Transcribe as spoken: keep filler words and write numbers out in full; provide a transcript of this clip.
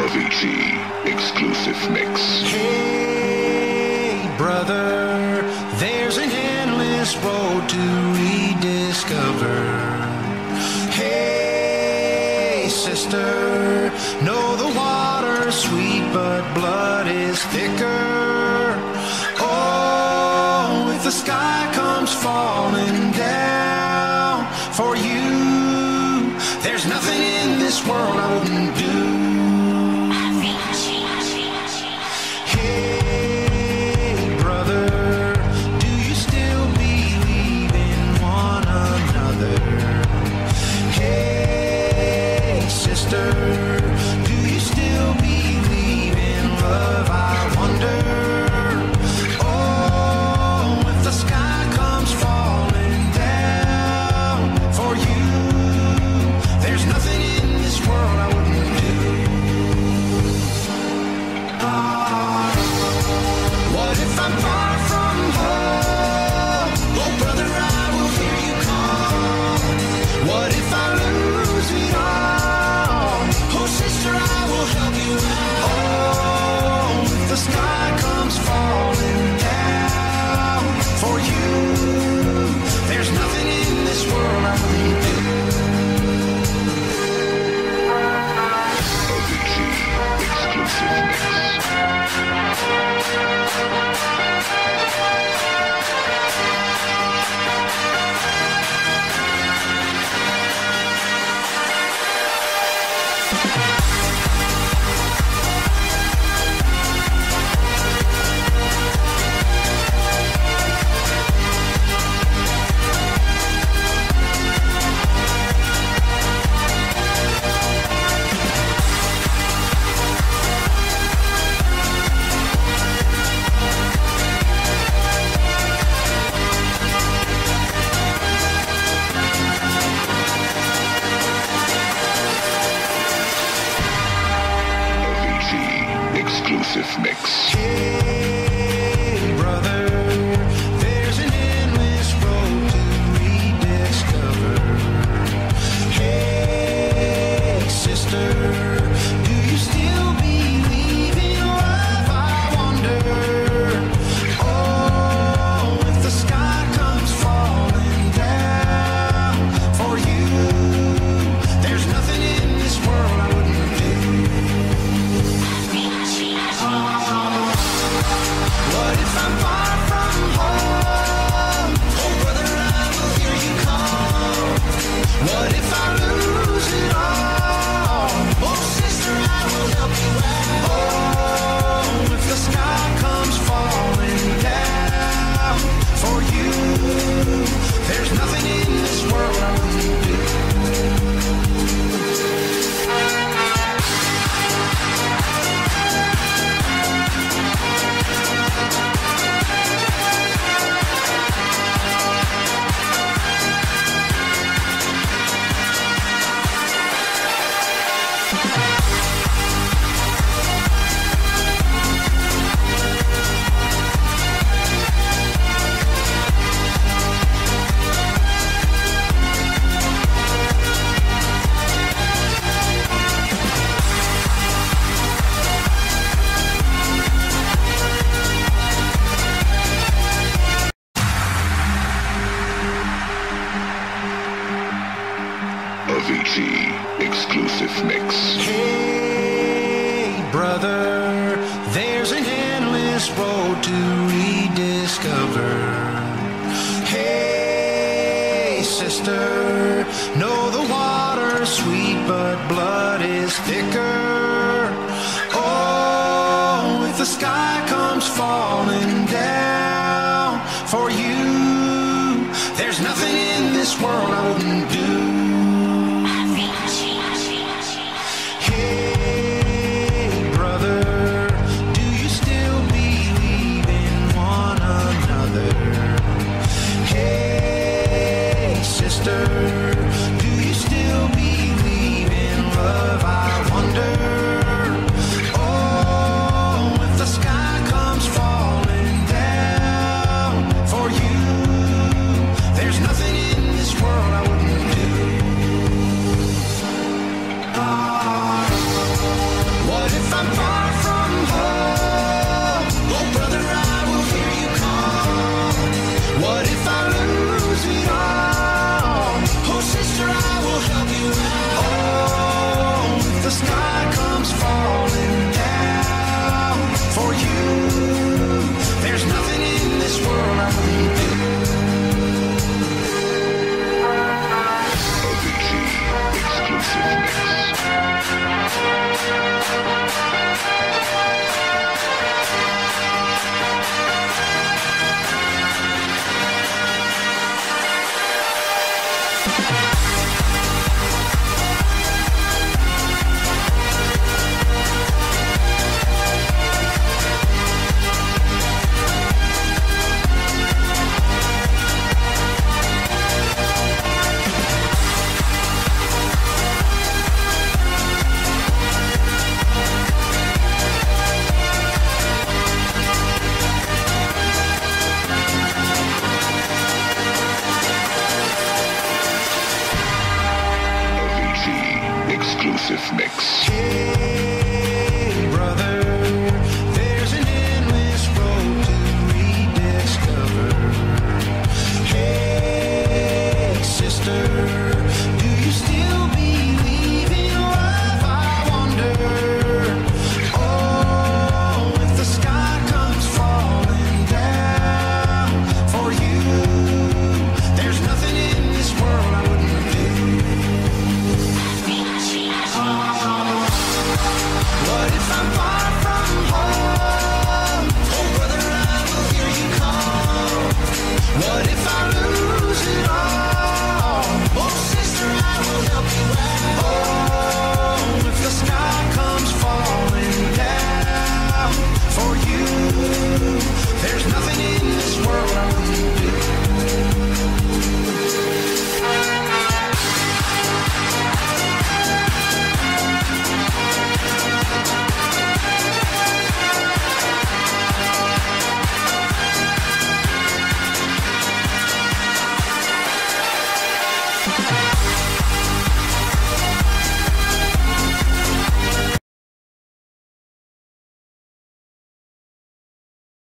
Avicii exclusive mix. Hey, brother, there's an endless road to rediscover. Hey, sister, know the water's sweet, but blood is thicker. Oh, if the sky comes falling down for you, there's nothing in this world I wouldn't do. Do you still believe in love? I wonder. Oh, if the sky comes falling down for you, there's nothing in this world I wouldn't do. Ah, what if I'm far from home? Oh, brother, I will hear you call. What if I lose it all? Sister, I will help you out. Oh, if the sky comes falling down for you, there's nothing in this world I wouldn't do. Avicii exclusive mix. Exclusive mix. Hey, brother, there's an endless road to rediscover. Hey, sister, do you still believe in love? I wonder. Oh, if the sky comes falling down for you, there's nothing in this world I wouldn't do. What if I'm far from home? Oh, brother, I will hear you call. What if I lose it all? Oh, sister, I will help you out. Oh, if the sky comes falling down for you, there's nothing in this world I wouldn't do. Avicii exclusive mix. Hey, brother, there's an endless road to rediscover. Hey, sister, know the water's sweet, but blood is thicker. Oh, if the sky comes falling down for you, there's nothing in this world I wouldn't do. Do you still believe in love? I wonder. Oh, if the sky comes falling down for you, there's nothing in this world I wouldn't do. Ah, what if Exclusive mix. Hey, brother, there's an endless road to rediscover. Hey, sister, do you still believe in love? I wonder. Oh, if the sky comes falling down for you, there's nothing in this world I wouldn't do. What if I'm far from home? Oh, brother, I will hear you call. What if I lose it all? Oh, sister, I will help you out. Oh, if the sky comes falling down for you, there's nothing in this world I wouldn't do. Bye.